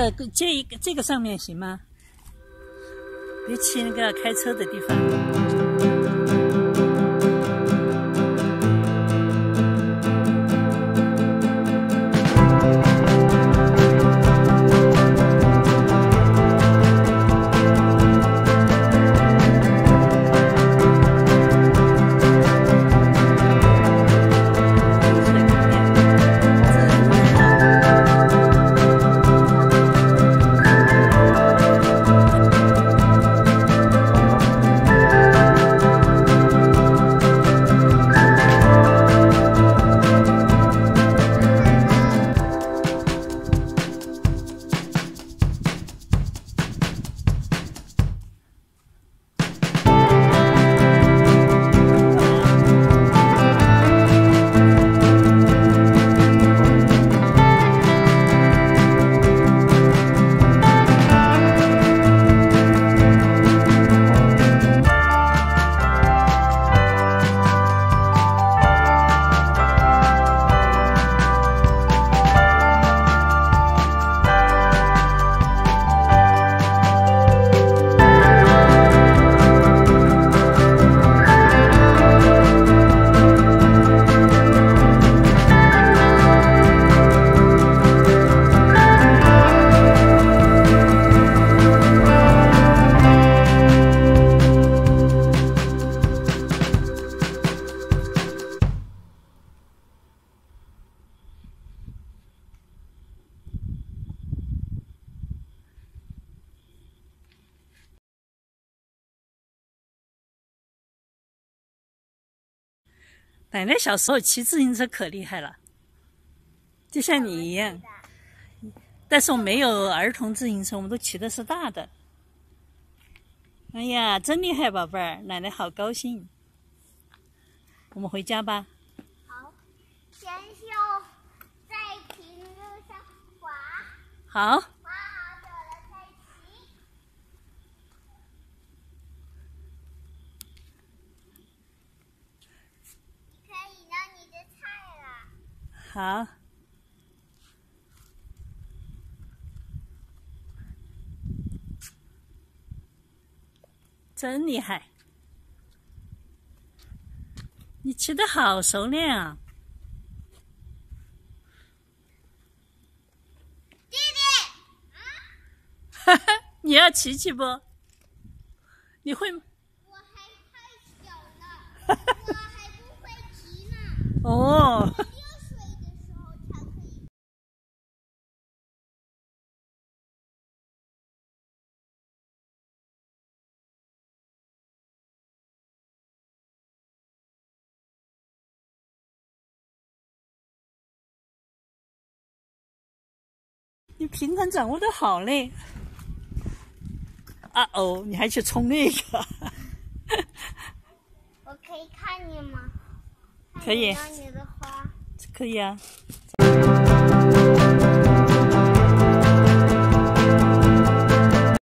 个这个上面行吗？别骑那个开车的地方。奶奶小时候骑自行车可厉害了，就像你一样。但是我没有儿童自行车，我们都骑的是大的。哎呀，真厉害，宝贝儿，奶奶好高兴。我们回家吧。 好，先要在平路上滑。 好。 滑好久了再骑。你可以拿你的菜了。 好。真厉害！你骑得好熟练啊！ 弟弟， 哈哈，你要骑不？你会？ 我还太小了，我还不会骑呢。 哦。 有水的时候才可以。 你平衡掌握的好嘞！啊哦，你还去冲那个？ 我可以看你吗？ 可以。 看你的花。 可以啊。